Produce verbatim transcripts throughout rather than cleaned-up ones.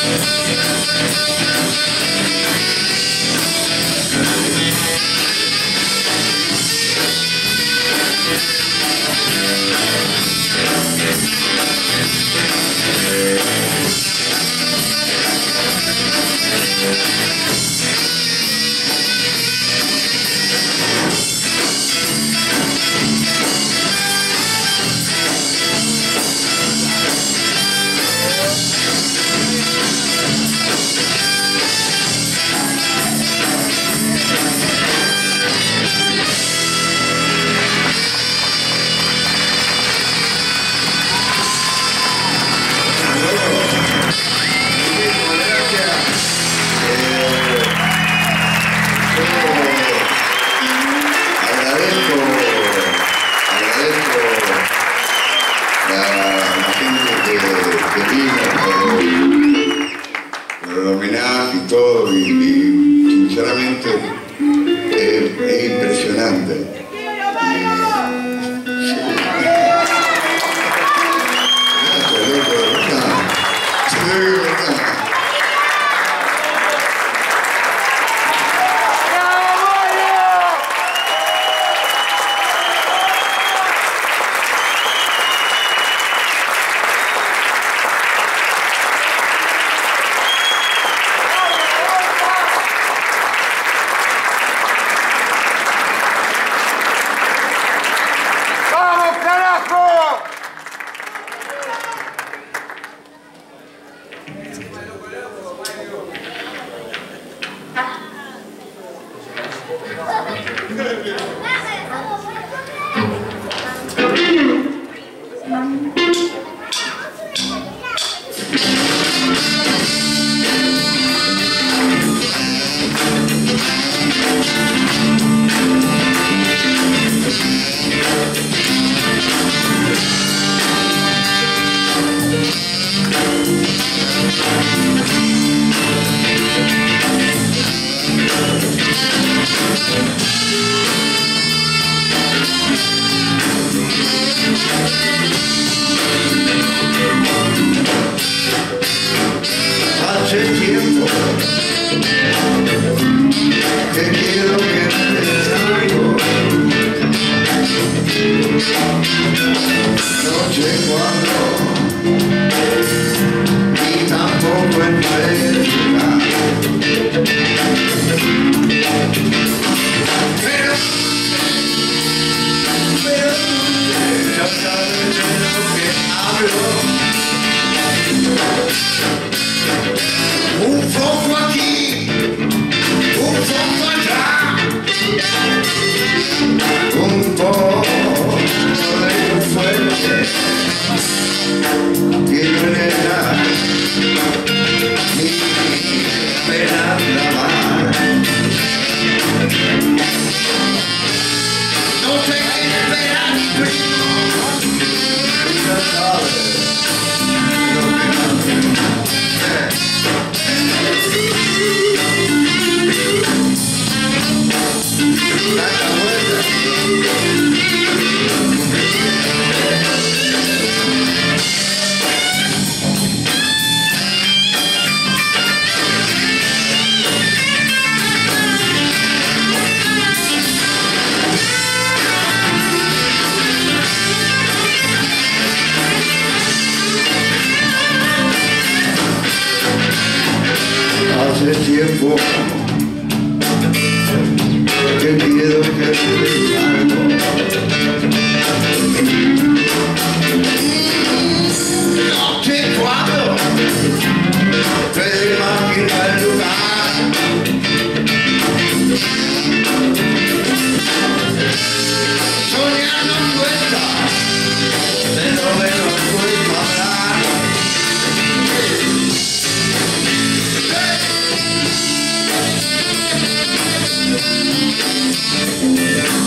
Yeah.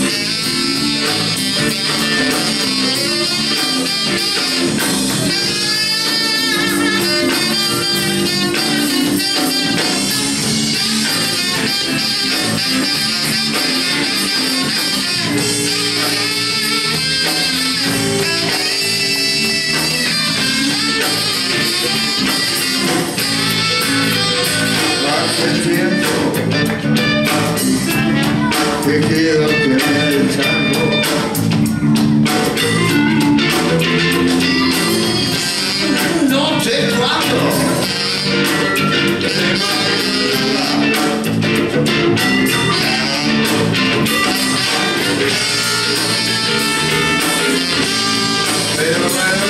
el tiempo que quiero tener el tango. No sé cuándo. Pero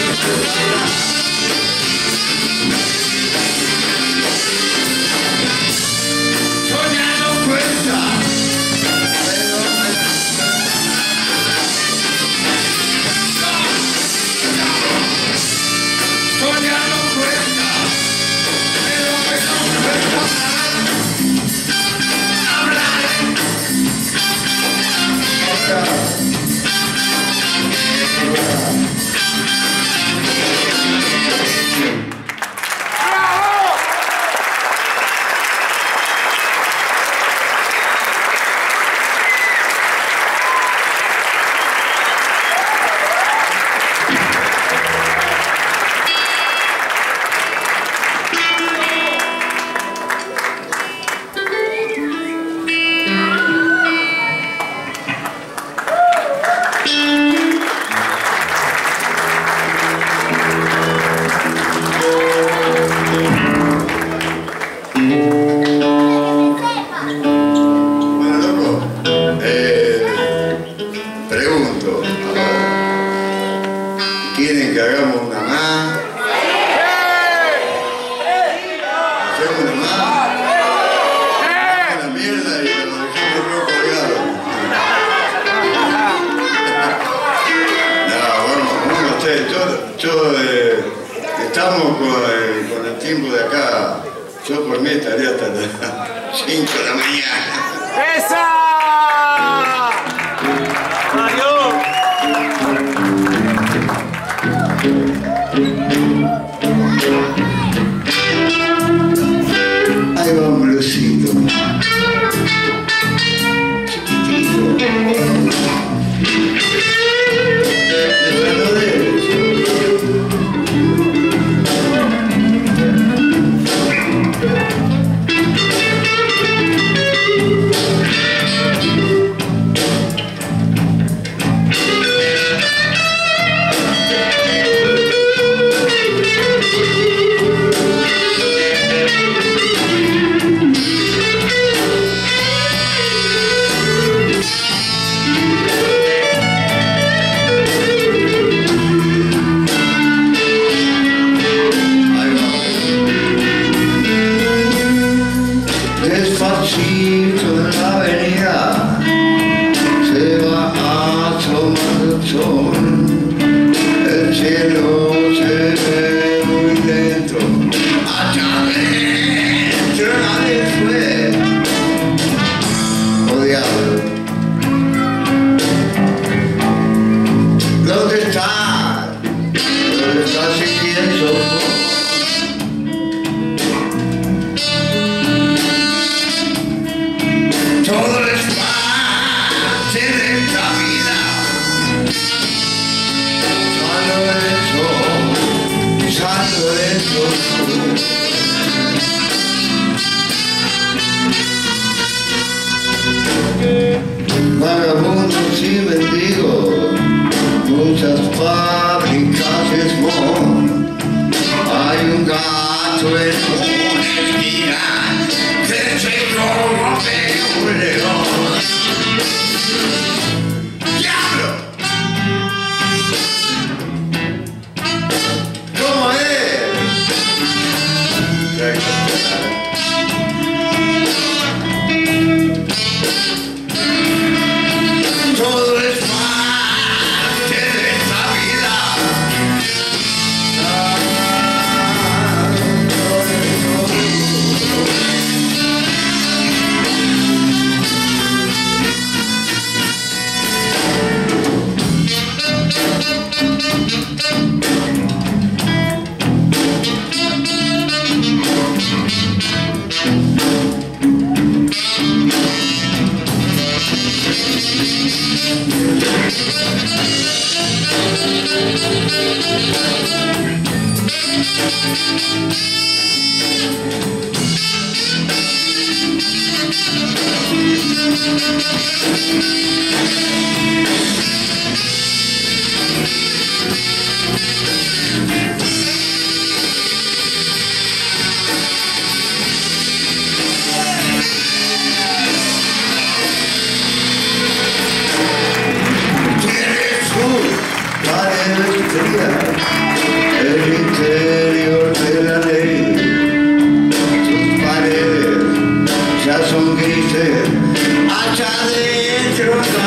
¿quieren que hagamos una más? ¿Hacemos una más? Una mierda y lo dejamos luego colgado. No, vamos, vamos a hacer. Yo, yo eh, estamos con, eh, con el tiempo de acá. Yo por mí estaría hasta las cinco de la mañana. ¡Esa! ¡Adiós! Ahí va un bluesito chiquitito despacito en la avenida se va a tomar el sol, el cielo se ve muy lento, allá adentro nadie fue, oh diablo, ¿dónde está? ¿Dónde está si pienso? Todo es parte de esta vida. Salgo de eso, salgo de eso. Vagabundos y mendigos, muchas fábricas de smog. Hay un gato en una esquina que se corrompe un león. ¡Diablo! ¿Cómo es? Todo es parte de esta vida. Ah, El interior de la ley, tus paredes ya son grises, allá adentro no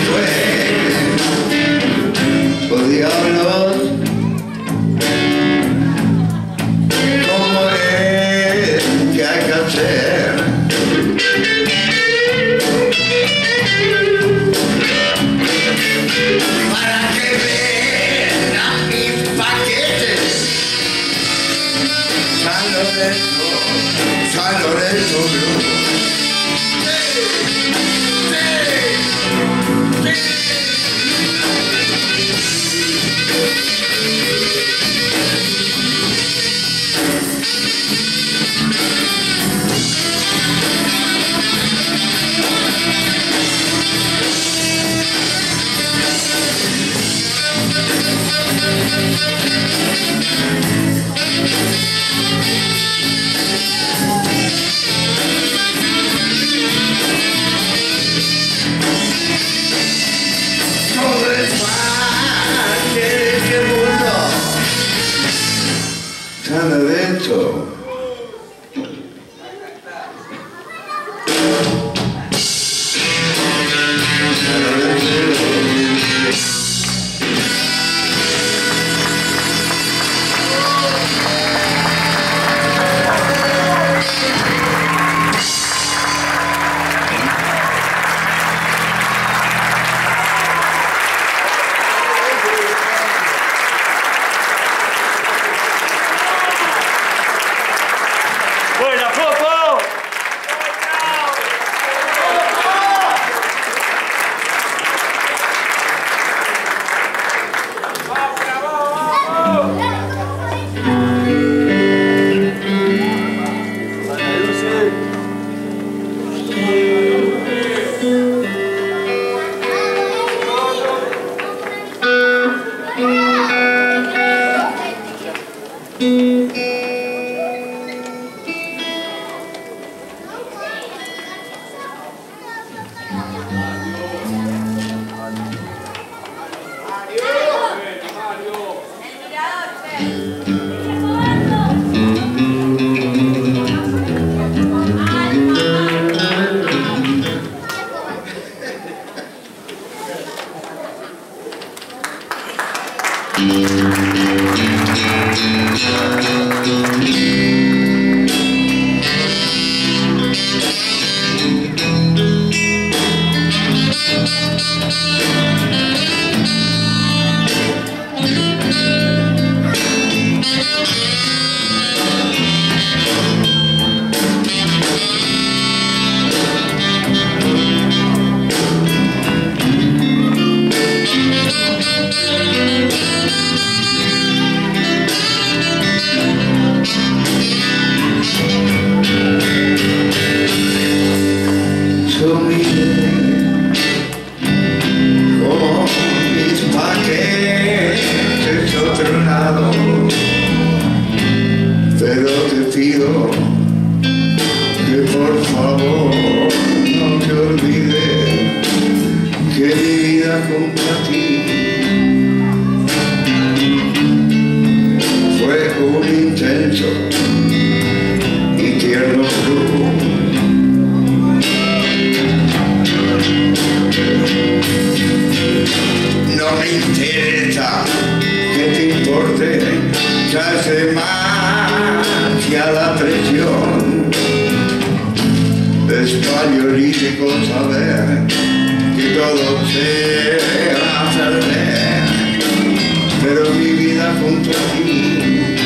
hay después. Oh diablos, ¿cómo es que hay que hacer? Para que vean mis paquetes. San Lorenzo, San Lorenzo Blue. Sí, sí, sí. Todo es parte de este mundo. San Lorenzo. San Lorenzo. ¡Buena, Popo! Pero te pido que por favor no te olvides que mi vida junto a ti fue un intenso y tierno flujo. No me interesa que te importe, ya hace demasiada presión. Es paleolítico saber que todo se va a perder, pero mi vida junto a ti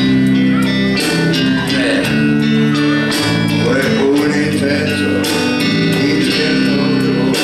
fue un intenso y tierno dolor.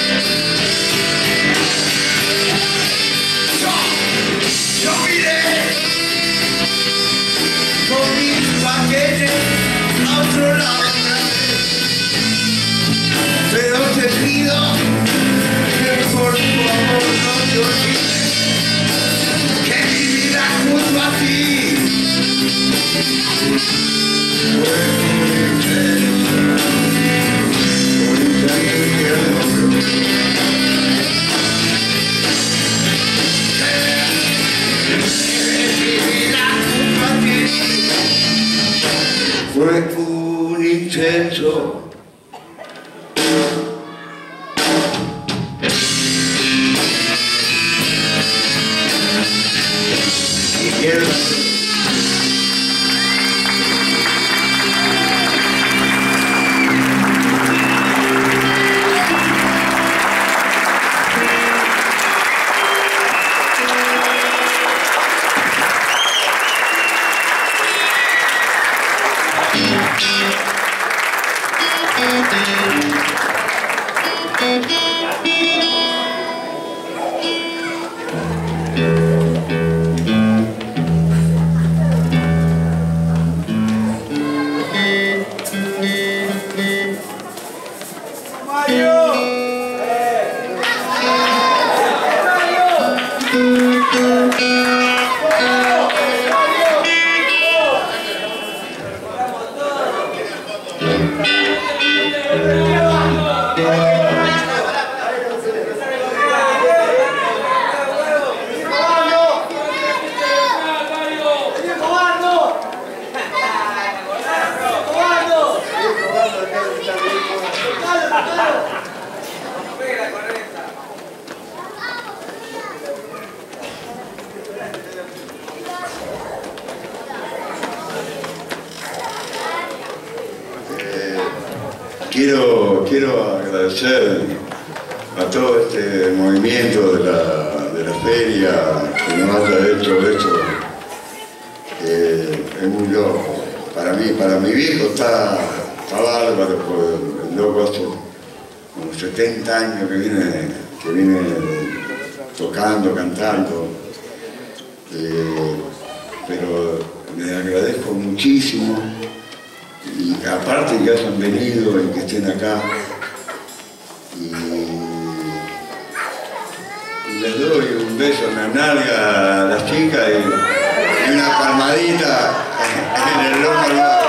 Fue un intenso. Izquierda. Quiero, quiero agradecer a todo este movimiento de la, de la feria que nos haya hecho esto. Eh, es muy loco. Para mí, para mi viejo está, está bárbaro, porque el loco hace como setenta años que viene, que viene tocando, cantando. Eh, pero les agradezco muchísimo. Y aparte que hayan venido y que estén acá, y, y les doy un beso en la nalga a las chicas y, y una palmadita en el lomo al lado.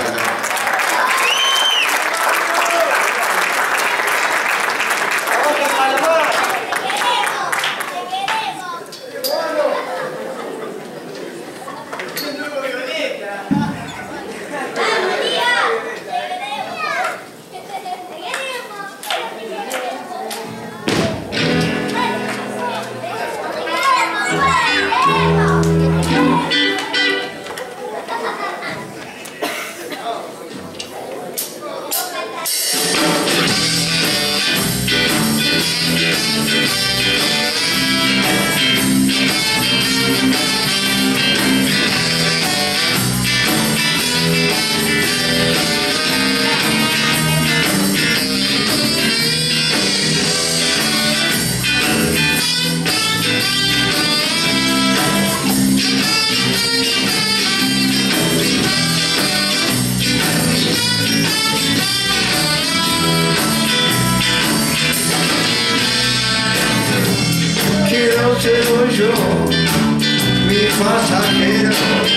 Soy yo, mi pasajero.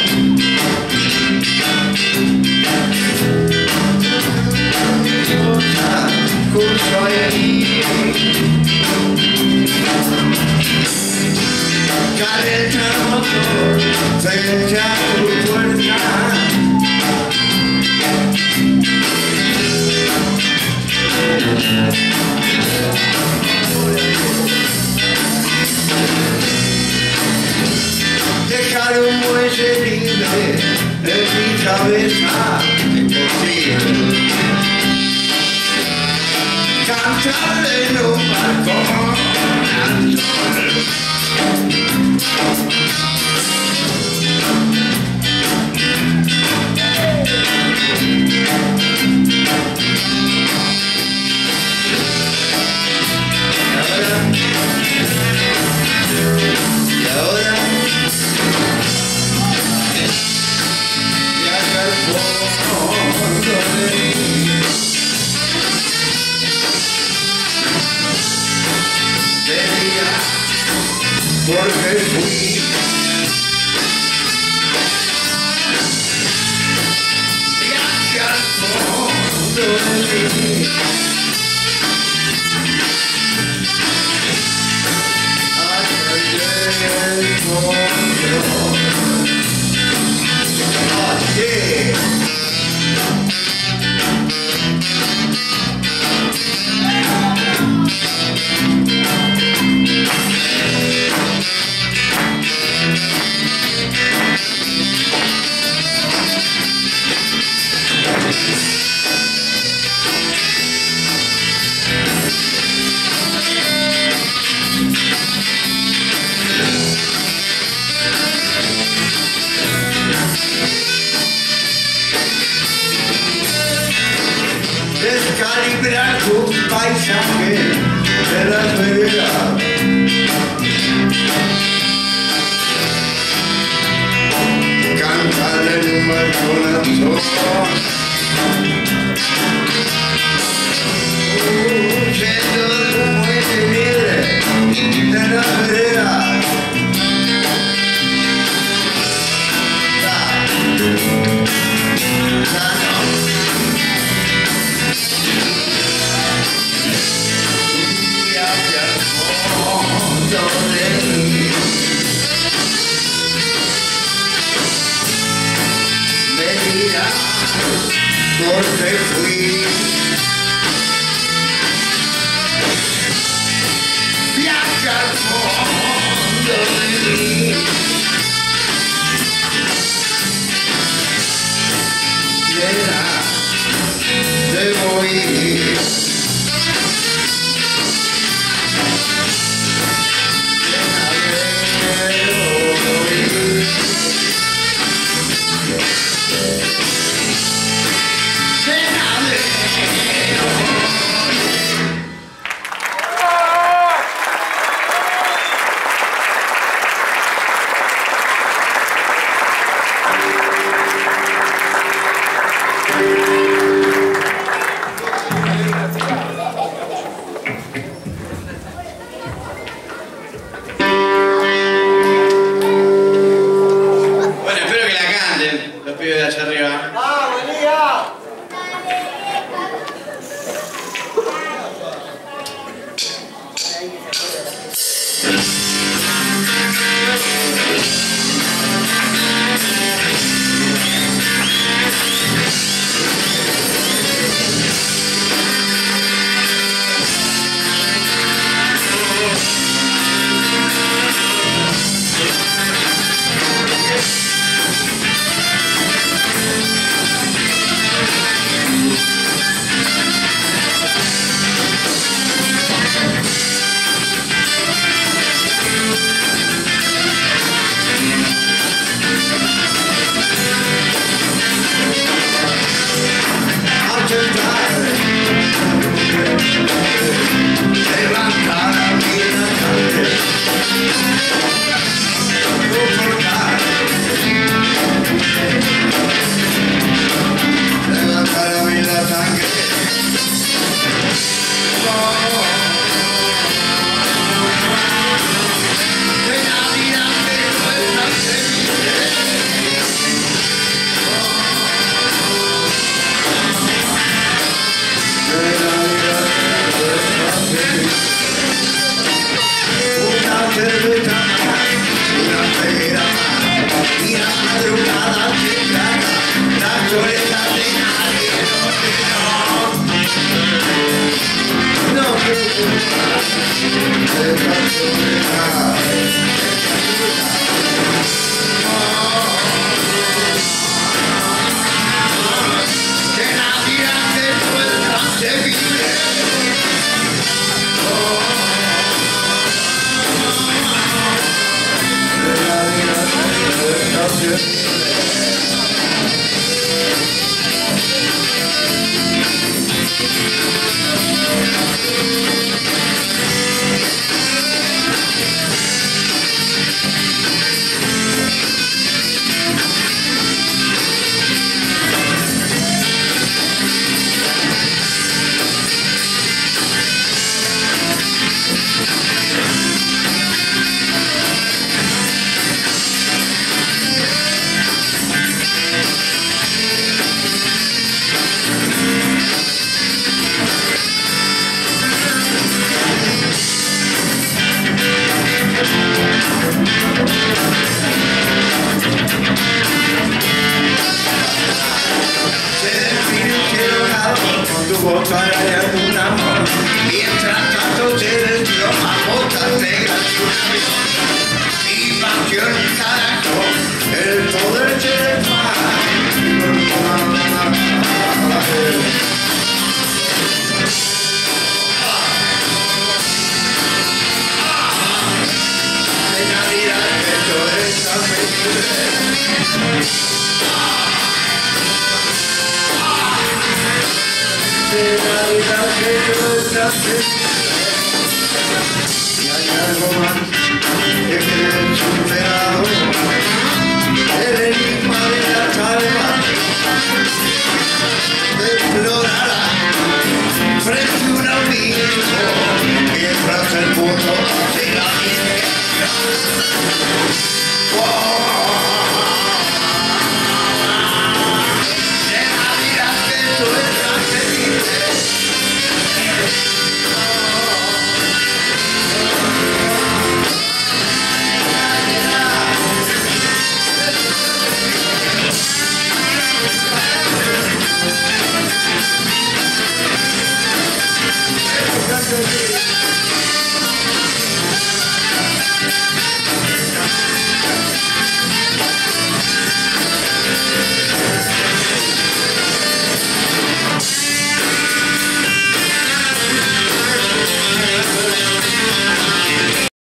Curso ahí, calenta el motor frente a tu puerta. Dejar un muelle libre de mi cabeza imposible. Cantar en un balcón al sol. porque fui hacia el fondo de mí. Hacia el fondo. Así. Descalibrar tu paisaje de la vereda. Cantar en un balconazo. Huyendo del humo de nieve de la vereda. Porque fui viaje al fondo de mí. Llena de morir. Llena de morir. De la vida que yo te hace, y hay algo más que querer superado.